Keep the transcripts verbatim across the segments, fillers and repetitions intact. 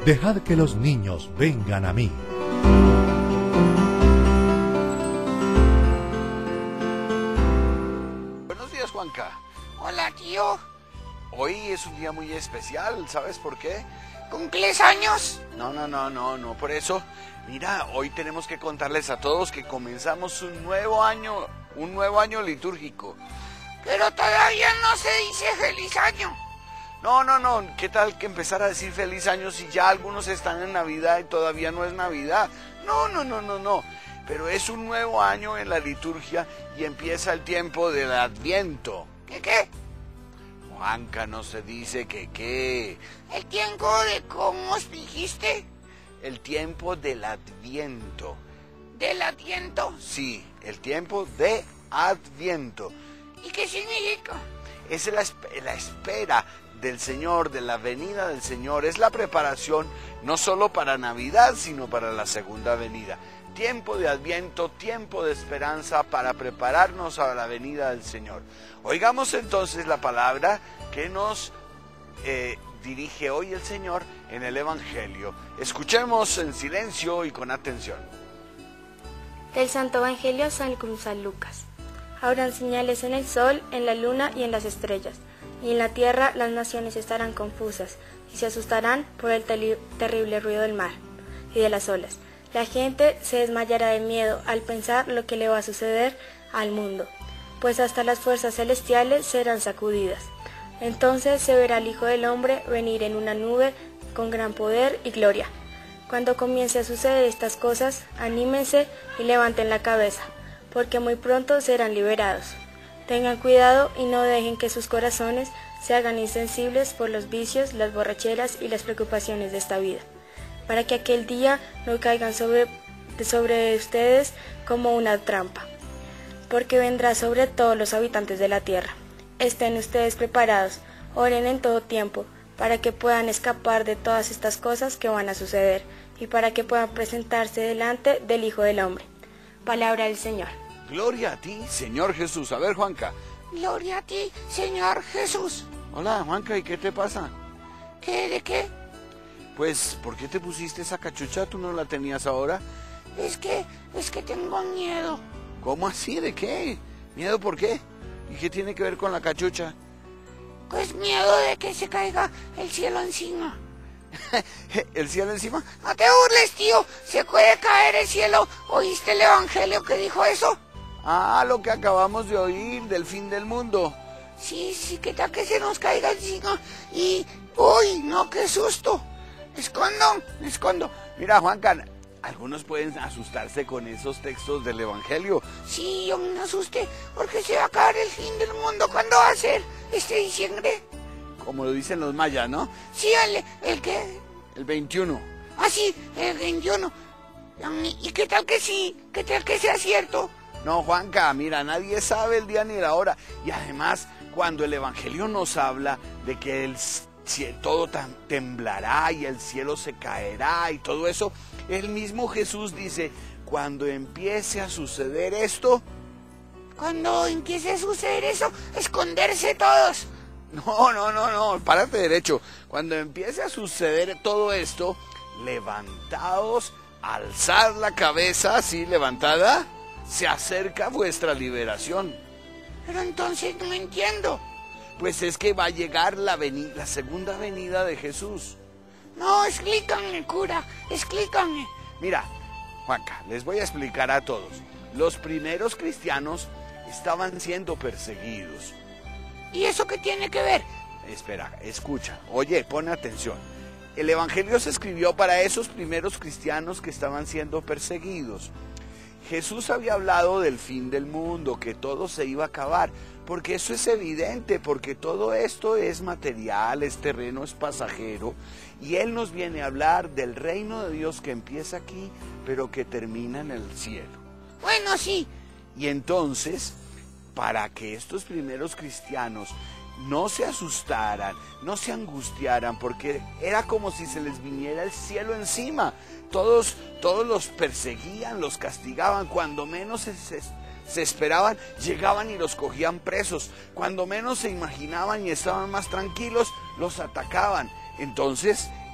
Dejad que los niños vengan a mí. Buenos días, Juanca. Hola, tío. Hoy es un día muy especial, ¿sabes por qué? ¿Cumples años? No, no, no, no, no, por eso. Mira, hoy tenemos que contarles a todos que comenzamos un nuevo año, un nuevo año litúrgico. Pero todavía no se dice feliz año. No, no, no, ¿qué tal que empezar a decir feliz año si ya algunos están en Navidad y todavía no es Navidad? No, no, no, no, no. Pero es un nuevo año en la liturgia y empieza el tiempo del Adviento. ¿Qué qué? Juanca, no se dice que qué. ¿El tiempo de cómo os dijiste? El tiempo del Adviento. ¿Del Adviento? Sí, el tiempo de Adviento. ¿Y qué significa? Es la, la espera del Señor, de la venida del Señor. Es la preparación no solo para Navidad, sino para la segunda venida. Tiempo de Adviento, tiempo de esperanza para prepararnos a la venida del Señor. Oigamos entonces la palabra que nos eh, dirige hoy el Señor en el Evangelio. Escuchemos en silencio y con atención. Del Santo Evangelio según San Lucas. Habrán señales en el sol, en la luna y en las estrellas, y en la tierra las naciones estarán confusas, y se asustarán por el terrible ruido del mar y de las olas. La gente se desmayará de miedo al pensar lo que le va a suceder al mundo, pues hasta las fuerzas celestiales serán sacudidas. Entonces se verá al Hijo del Hombre venir en una nube con gran poder y gloria. Cuando comience a suceder estas cosas, anímense y levanten la cabeza, porque muy pronto serán liberados. Tengan cuidado y no dejen que sus corazones se hagan insensibles por los vicios, las borracheras y las preocupaciones de esta vida, para que aquel día no caigan sobre, sobre ustedes como una trampa, porque vendrá sobre todos los habitantes de la tierra. Estén ustedes preparados, oren en todo tiempo, para que puedan escapar de todas estas cosas que van a suceder, y para que puedan presentarse delante del Hijo del Hombre. Palabra del Señor. Gloria a ti, Señor Jesús. A ver, Juanca. Gloria a ti, Señor Jesús. Hola, Juanca, ¿y qué te pasa? ¿Qué? ¿De qué? Pues, ¿por qué te pusiste esa cachucha? ¿Tú no la tenías ahora? Es que, es que tengo miedo. ¿Cómo así? ¿De qué? ¿Miedo por qué? ¿Y qué tiene que ver con la cachucha? Pues miedo de que se caiga el cielo encima. ¿El cielo encima? No te burles, tío. Se puede caer el cielo. ¿Oíste el Evangelio que dijo eso? Ah, lo que acabamos de oír del fin del mundo. Sí, sí, que tal que se nos caiga encima. Y, uy, no, qué susto. Escondo, escondo. Mira, Juanca, algunos pueden asustarse con esos textos del Evangelio. Sí, yo me asusté porque se va a caer el fin del mundo. ¿Cuándo va a ser? ¿Este diciembre? Como lo dicen los mayas, ¿no? Sí, el, el que... El veintiuno. Ah, sí, el veintiuno. ¿Y qué tal que sí? ¿Qué tal que sea cierto? No, Juanca, mira, nadie sabe el día ni la hora. Y además, cuando el Evangelio nos habla de que el, todo temblará y el cielo se caerá y todo eso, el mismo Jesús dice, cuando empiece a suceder esto... Cuando empiece a suceder eso, esconderse todos. No, no, no, no, párate derecho. Cuando empiece a suceder todo esto, levantaos, alzad la cabeza, así levantada, se acerca vuestra liberación. Pero entonces no entiendo. Pues es que va a llegar la, venida, la segunda venida de Jesús. No, explícame, cura, explícame. Mira, Juanca, les voy a explicar a todos. Los primeros cristianos estaban siendo perseguidos. ¿Y eso qué tiene que ver? Espera, escucha, oye, pon atención. El Evangelio se escribió para esos primeros cristianos que estaban siendo perseguidos. Jesús había hablado del fin del mundo, que todo se iba a acabar, porque eso es evidente, porque todo esto es material, es terreno, es pasajero, y Él nos viene a hablar del reino de Dios que empieza aquí, pero que termina en el cielo. Bueno, sí. Y entonces, para que estos primeros cristianos no se asustaran, no se angustiaran, porque era como si se les viniera el cielo encima. Todos, todos los perseguían, los castigaban, cuando menos se, se, se esperaban, llegaban y los cogían presos. Cuando menos se imaginaban y estaban más tranquilos, los atacaban. Entonces,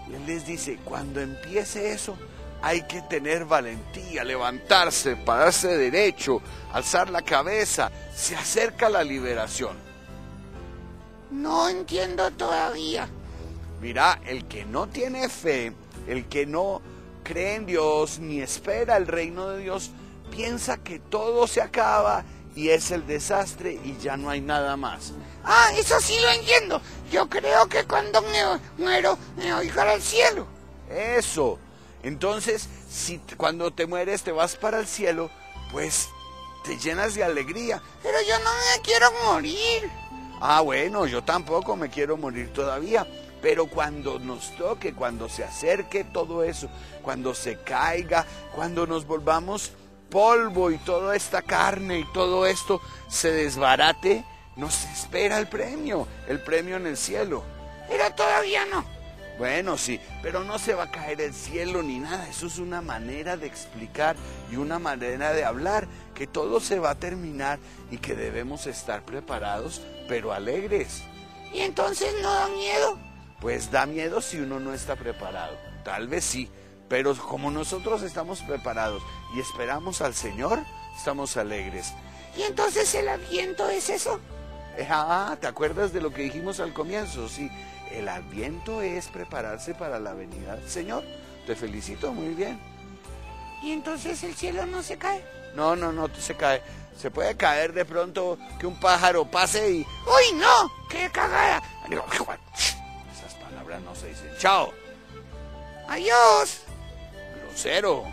Y él les dice, cuando empiece eso, hay que tener valentía, levantarse, pararse derecho, alzar la cabeza. Se acerca la liberación. No entiendo todavía. Mira, el que no tiene fe, el que no cree en Dios ni espera el reino de Dios, piensa que todo se acaba y es el desastre y ya no hay nada más. Ah, eso sí lo entiendo. Yo creo que cuando me muero me voy para el cielo. Eso. Entonces, si t- cuando te mueres te vas para el cielo, pues te llenas de alegría. Pero yo no me quiero morir. Ah, bueno, yo tampoco me quiero morir todavía. Pero cuando nos toque, cuando se acerque todo eso, cuando se caiga, cuando nos volvamos polvo y toda esta carne y todo esto se desbarate, nos espera el premio, el premio en el cielo. Pero todavía no. Bueno, sí, pero no se va a caer el cielo ni nada. Eso es una manera de explicar y una manera de hablar, que todo se va a terminar y que debemos estar preparados, pero alegres. ¿Y entonces no da miedo? Pues da miedo si uno no está preparado. Tal vez sí, pero como nosotros estamos preparados y esperamos al Señor, estamos alegres. ¿Y entonces el Adviento es eso? Eh, Ah, ¿te acuerdas de lo que dijimos al comienzo? Sí, el Adviento es prepararse para la venida del Señor. Te felicito, muy bien. ¿Y entonces el cielo no se cae? No, no, no se cae. Se puede caer de pronto que un pájaro pase y... ¡Uy, no! ¡Qué cagada! Esas palabras no se dicen. ¡Chao! ¡Adiós! Grosero.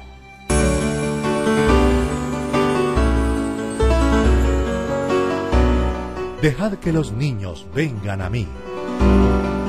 Dejad que los niños vengan a mí.